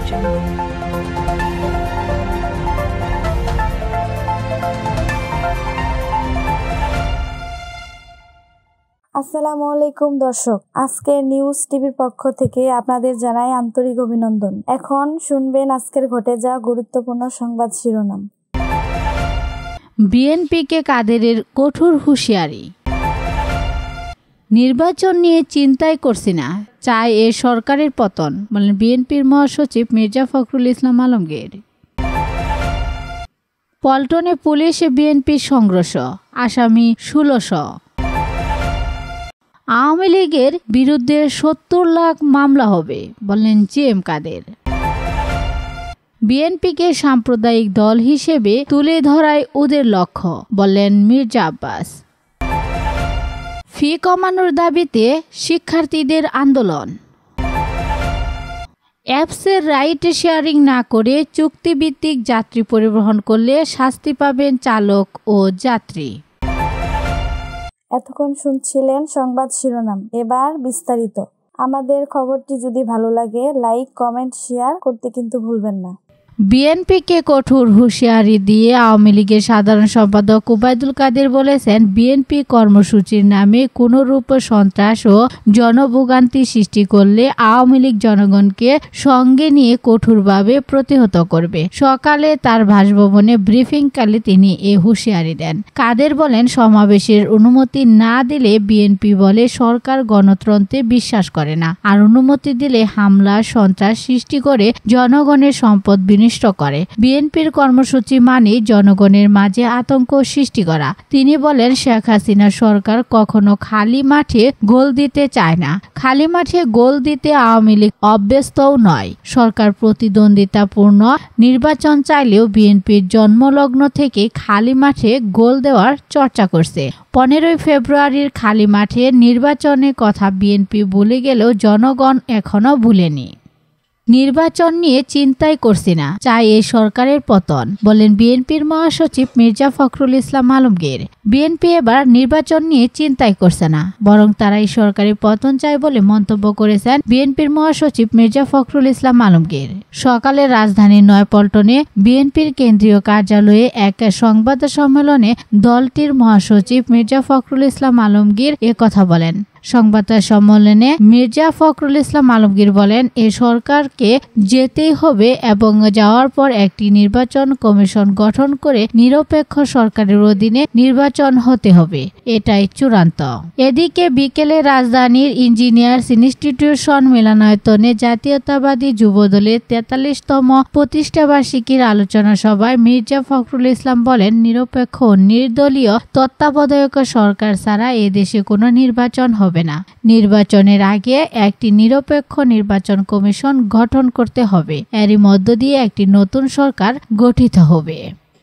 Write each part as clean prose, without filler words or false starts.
আসসালামু আলাইকুম দর্শক, আজকে নিউজ টিভির পক্ষ থেকে আপনাদের জানাই আন্তরিক অভিনন্দন। এখন শুনবেন আজকের ঘটে যাওয়া গুরুত্বপূর্ণ সংবাদ শিরোনাম। বিএনপিকে কাদেরের কঠোর হুঁশিয়ারি। নির্বাচন নিয়ে চিন্তাই করছি না, চাই এ সরকারের পতন, বলেন বিএনপির মহাসচিব মির্জা ফখরুল ইসলাম আলমগীর। পল্টনে পুলিশ বিএনপির সংঘর্ষ, আসামি 1600। আওয়ামী লীগের বিরুদ্ধে 70 লাখ মামলা হবে, বললেন জিএম কাদের। বিএনপিকে সাম্প্রদায়িক দল হিসেবে তুলে ধরাই ওদের লক্ষ্য, বললেন মির্জা আব্বাস। ফি কমানোর দাবিতে শিক্ষার্থীদের আন্দোলন। অ্যাপসের রাইড শেয়ারিং না করে চুক্তিভিত্তিক যাত্রী পরিবহন করলে শাস্তি পাবেন চালক ও যাত্রী। এতক্ষণ শুনছিলেন সংবাদ শিরোনাম, এবার বিস্তারিত। আমাদের খবরটি যদি ভালো লাগে লাইক, কমেন্ট, শেয়ার করতে কিন্তু ভুলবেন না। বিএনপিকে কঠোর হুঁশিয়ারি দিয়ে আওয়ামী লীগের সাধারণ সম্পাদক ওবায়দুল কাদের বলেছেন, বিএনপি কর্মসূচির নামে কোনরূপ সন্ত্রাস ও জনভোগান্তি সৃষ্টি করলে আওয়ামী লীগ জনগণকে সঙ্গে নিয়ে কঠোরভাবে প্রতিহত করবে। সকালে তার বাসভবনে ব্রিফিংকালে তিনি এ হুঁশিয়ারি দেন। কাদের বলেন, সমাবেশের অনুমতি না দিলে বিএনপি বলে সরকার গণতন্ত্রে বিশ্বাস করে না, আর অনুমতি দিলে হামলা সন্ত্রাস সৃষ্টি করে জনগণের সম্পদ করে। বিএনপির কর্মসূচি মানে জনগণের মাঝে আতঙ্ক সৃষ্টি করা। তিনি বলেন, শেখ হাসিনা সরকার কখনো খালি মাঠে গোল দিতে চায় না, খালি মাঠে গোল দিতে আওয়ামী লীগ অভ্যস্তও নয়। সরকার প্রতিদ্বন্দ্বিতাপূর্ণ নির্বাচন চাইলেও বিএনপির জন্মলগ্ন থেকে খালি মাঠে গোল দেওয়ার চর্চা করছে। 15 ফেব্রুয়ারির খালি মাঠে নির্বাচনের কথা বিএনপি ভুলে গেলেও জনগণ এখনো ভুলেনি। নির্বাচন নিয়ে চিন্তাই করছি না, চাই এই সরকারের পতন, বলেন বিএনপির মহাসচিব মির্জা ফখরুল ইসলাম আলমগীর। বিএনপি এবার নির্বাচন নিয়ে চিন্তাই করছে না, বরং তারা এই সরকারের পতন চায় বলে মন্তব্য করেছেন বিএনপির মহাসচিব মির্জা ফখরুল ইসলাম আলমগীর। সকালে রাজধানীর নয়াপল্টনে বিএনপির কেন্দ্রীয় কার্যালয়ে এক সংবাদ সম্মেলনে দলটির মহাসচিব মির্জা ফখরুল ইসলাম আলমগীর কথা বলেন। সংবাদ সম্মেলনে মির্জা ফখরুল ইসলাম আলমগীর বলেন, এ সরকারকে যেতেই হবে এবং যাওয়ার পর একটি নির্বাচন কমিশন গঠন করে নিরপেক্ষ সরকারের অধীনে নির্বাচন হতে হবে, এটাই চূড়ান্ত। এদিকে বিকেলে রাজধানীর ইঞ্জিনিয়ার্স ইনস্টিটিউশন মিলনায়তনে জাতীয়তাবাদী যুবদলের 43তম প্রতিষ্ঠাবার্ষিকীর আলোচনা সভায় মির্জা ফখরুল ইসলাম বলেন, নিরপেক্ষ নির্দলীয় তত্ত্বাবধায়ক সরকার ছাড়া এদেশে কোনো নির্বাচন হবে না। নির্বাচনের আগে একটি নিরপেক্ষ নির্বাচন কমিশন গঠন করতে হবে, এরই মধ্য দিয়ে একটি নতুন সরকার গঠিত হবে।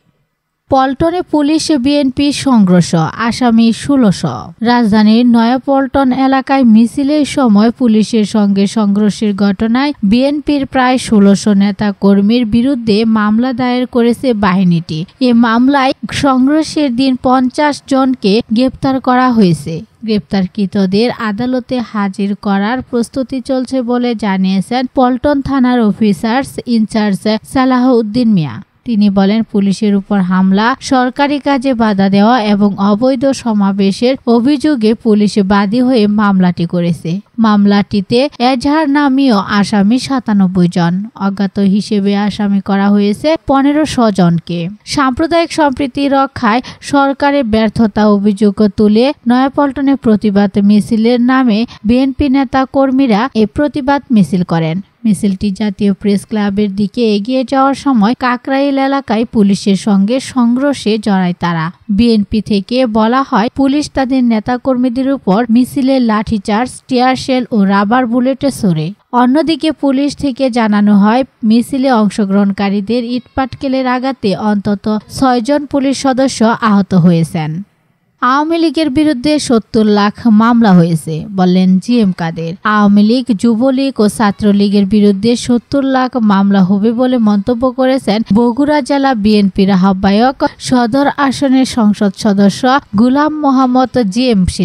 পল্টনে পুলিশ বিএনপি সংঘর্ষ, আসামি 1600। রাজধানীর নয়াপল্টন এলাকায় মিছিলের সময় পুলিশের সঙ্গে সংঘর্ষের ঘটনায় বিএনপির প্রায় 1600 নেতা কর্মীর বিরুদ্ধে মামলা দায়ের করেছে বাহিনীটি। এ মামলায় সংঘর্ষের দিন 50 জনকে গ্রেপ্তার করা হয়েছে। গ্রেপ্তারকৃতদের আদালতে হাজির করার প্রস্তুতি চলছে বলে জানিয়েছেন পল্টন থানার অফিসার্স ইনচার্জ সালাহউদ্দিন মিয়া। তিনি বলেন, পুলিশের উপর হামলা, সরকারি কাজে বাধা দেওয়া এবং অবৈধ সমাবেশের অভিযোগে পুলিশ বাদী হয়ে মামলাটি করেছে। মামলাটিতে এজাহার নামীয় আসামি 97 জন, অজ্ঞাত হিসেবে আসামি করা হয়েছে 1500 জনকে। সাম্প্রদায়িক সম্প্রীতি রক্ষায় সরকারের ব্যর্থতা অভিযোগ তুলে নয়াপল্টনে প্রতিবাদ মিছিলের নামে বিএনপি নেতা কর্মীরা এই প্রতিবাদ মিছিল করেন। মিছিলটি জাতীয় প্রেস ক্লাবের দিকে এগিয়ে যাওয়ার সময় কাকরাইল এলাকায় পুলিশের সঙ্গে সংঘর্ষে জড়ায় তারা। বিএনপি থেকে বলা হয়, পুলিশ তাদের নেতাকর্মীদের উপর মিছিলে লাঠিচার্জ, টিয়ার শেল ও রাবার বুলেটে ছোড়ে। অন্যদিকে পুলিশ থেকে জানানো হয়, মিছিলে অংশগ্রহণকারীদের ইটপাটকেলের আঘাতে অন্তত 6 জন পুলিশ সদস্য আহত হয়েছেন। আওয়ামী লীগের বিরুদ্ধে 70 লাখ মামলা হয়েছে, বললেন জিএম কাদের। আওয়ামী লীগ, যুবলীগ ও ছাত্রলীগের বিরুদ্ধে 70 লাখ মামলা হবে বলে মন্তব্য করেছেন বগুড়া জেলা বিএনপির আহ্বায়ক, সদর আসনের সংসদ সদস্য গোলাম মোহাম্মদ জিএম সিরাজ।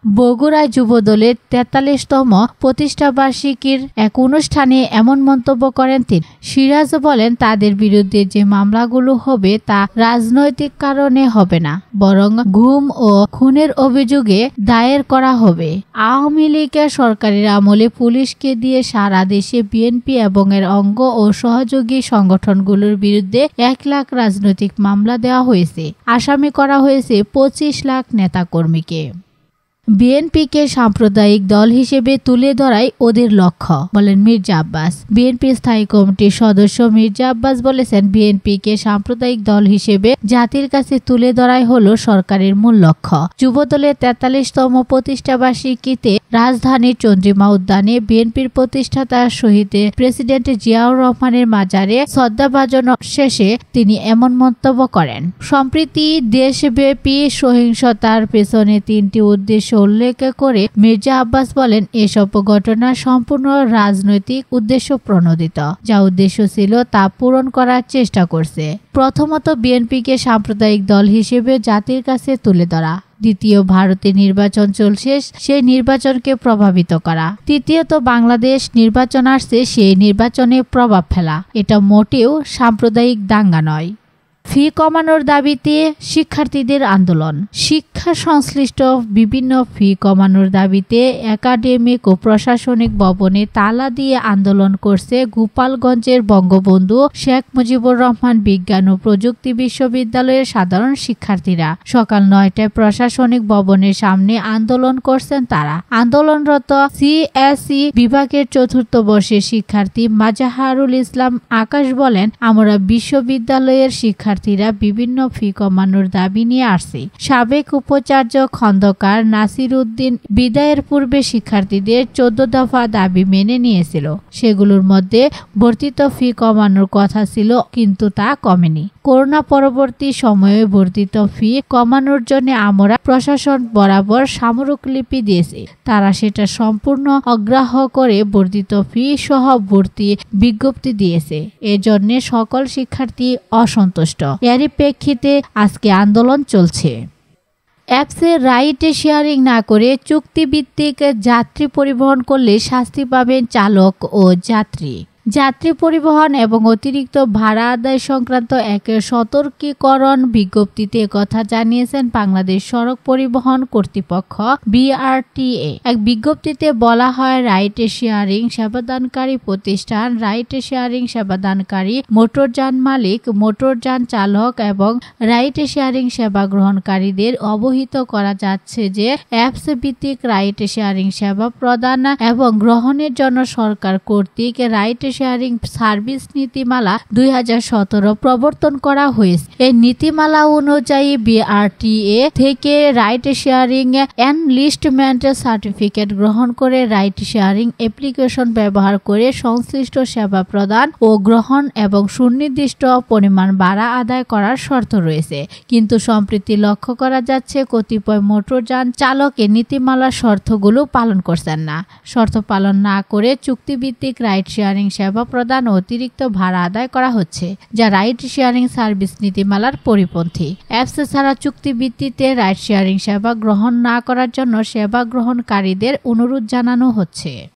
বগুড়ায় যুবদলের 43তম প্রতিষ্ঠাবার্ষিকীর এক অনুষ্ঠানে এমন মন্তব্য করেন তিনি। সিরাজ বলেন, তাদের বিরুদ্ধে যে মামলাগুলো হবে তা রাজনৈতিক কারণে হবে না, বরং গুম ও খুনের অভিযোগে দায়ের করা হবে। আওয়ামী লীগের সরকারের আমলে পুলিশকে দিয়ে সারা দেশে বিএনপি এবং এর অঙ্গ ও সহযোগী সংগঠনগুলোর বিরুদ্ধে 1 লাখ রাজনৈতিক মামলা দেওয়া হয়েছে। আসামি করা হয়েছে 25 লাখ নেতাকর্মীকে। বিএনপিকে সাম্প্রদায়িক দল হিসেবে তুলে ধরাই ওদের লক্ষ্য, বলেন মির্জা আব্বাস। বিএনপি স্থায়ী কমিটির সদস্য মির্জা আব্বাস বলেছেন, বিএনপিকে সাম্প্রদায়িক দল হিসেবে জাতির কাছে তুলে ধরাই হলো সরকারের মূল লক্ষ্য। যুবদলের 43তম প্রতিষ্ঠাবার্ষিকীতে রাজধানীর চন্দ্রিমা উদ্যানে বিএনপির প্রতিষ্ঠাতা শহীদ প্রেসিডেন্ট জিয়াউর রহমানের মাজারে শ্রদ্ধাভাজন শেষে তিনি এমন মন্তব্য করেন। সম্প্রতি দেশব্যাপী সহিংসতার পেছনে 3টি উদ্দেশ্য উল্লেখ করে মির্জা আব্বাস বলেন, এসব ঘটনা সম্পূর্ণ রাজনৈতিক উদ্দেশ্য প্রণোদিত। যা উদ্দেশ্য ছিল তা পূরণ করার চেষ্টা করছে। প্রথমত, বিএনপিকে সাম্প্রদায়িক দল হিসেবে জাতির কাছে তুলে ধরা। দ্বিতীয়, ভারতে নির্বাচন চলছে, সেই নির্বাচনকে প্রভাবিত করা। তৃতীয়ত, বাংলাদেশ নির্বাচন আসছে, সেই নির্বাচনে প্রভাব ফেলা। এটা মোটেও সাম্প্রদায়িক দাঙ্গা নয়। ফি কমানোর দাবিতে শিক্ষার্থীদের আন্দোলন। শিক্ষা সংশ্লিষ্ট বিভিন্ন ফি কমানোর দাবিতে একাডেমিক ও প্রশাসনিক ভবনে তালা দিয়ে আন্দোলন করছে গোপালগঞ্জের বঙ্গবন্ধু শেখ মুজিবুর রহমান বিজ্ঞান ও প্রযুক্তি বিশ্ববিদ্যালয়ের সাধারণ শিক্ষার্থীরা। সকাল 9টায় প্রশাসনিক ভবনের সামনে আন্দোলন করছেন তারা। আন্দোলনরত সিএসই বিভাগের 4র্থ বর্ষের শিক্ষার্থী মাজাহারুল ইসলাম আকাশ বলেন, আমরা বিশ্ববিদ্যালয়ের শিক্ষার্থীরা বিভিন্ন ফি কমানোর দাবি নিয়ে আসছে। সাবেক উপাচার্য খন্দকার নাসির উদ্দিন বিদায়ের পূর্বে শিক্ষার্থীদের 14 দফা দাবি মেনে নিয়েছিল। সেগুলোর মধ্যে বর্ধিত ফি কমানোর কথা ছিল, কিন্তু তা কমেনি। করোনা পরবর্তী সময়ে বর্ধিত ফি কমানোর জন্য আমরা প্রশাসন বরাবর স্মারকলিপি দিয়েছি। তারা সেটা সম্পূর্ণ অগ্রাহ্য করে বর্ধিত ফি সহ ভর্তি বিজ্ঞপ্তি দিয়েছে। এজন্য সকল শিক্ষার্থী অসন্তুষ্ট। এরই প্রেক্ষিতে আজকে আন্দোলন চলছে। অ্যাপসে রাইড শেয়ারিং না করে চুক্তিভিত্তিক যাত্রী পরিবহন করলে শাস্তি পাবেন চালক ও যাত্রী। যাত্রী পরিবহন এবং অতিরিক্ত ভাড়া আদায় সংক্রান্ত এক সতর্কীকরণ বিজ্ঞপ্তিতে কথা জানিয়েছেন বাংলাদেশ সড়ক পরিবহন কর্তৃপক্ষ বিআরটিএ। এক বিজ্ঞপ্তিতে বলা হয়, রাইড শেয়ারিং সেবাদানকারী প্রতিষ্ঠান, রাইড শেয়ারিং সেবাদানকারী, মোটরযান মালিক, মোটরযান চালক এবং রাইড শেয়ারিং সেবা গ্রহণকারীদের অবহিত করা যাচ্ছে যে অ্যাপস ভিত্তিক রাইড শেয়ারিং সেবা প্রদান এবং গ্রহণের জন্য সরকার কর্তৃক রাইড শেয়ারিং সার্ভিস নীতিমালা 2017 প্রবর্তন করা হয়েছে। এই নীতিমালা অনুযায়ী বিআরটিএ থেকে রাইড শেয়ারিং এনলিস্টমেন্ট সার্টিফিকেট গ্রহণ করে রাইড শেয়ারিং অ্যাপ্লিকেশন ব্যবহার করে সংশ্লিষ্ট সেবা প্রদান ও গ্রহণ এবং সুনির্দিষ্ট পরিমাণ ভাড়া আদায় করার শর্ত রয়েছে। কিন্তু সম্প্রতি লক্ষ্য করা যাচ্ছে কতিপয় মোটরযান চালকে নীতিমালার শর্তগুলো পালন করছেন না। শর্ত পালন না করে চুক্তিভিত্তিক রাইড শেয়ারিং সেবা প্রদান ও অতিরিক্ত ভাড়া আদায় করা হচ্ছে, যা রাইড শেয়ারিং সার্ভিস নীতিমালার পরিপন্থী। অ্যাপস ছাড়া চুক্তি ভিত্তিতে রাইড শেয়ারিং সেবা গ্রহণ না করার জন্য সেবা গ্রহণকারীদের অনুরোধ জানানো হচ্ছে।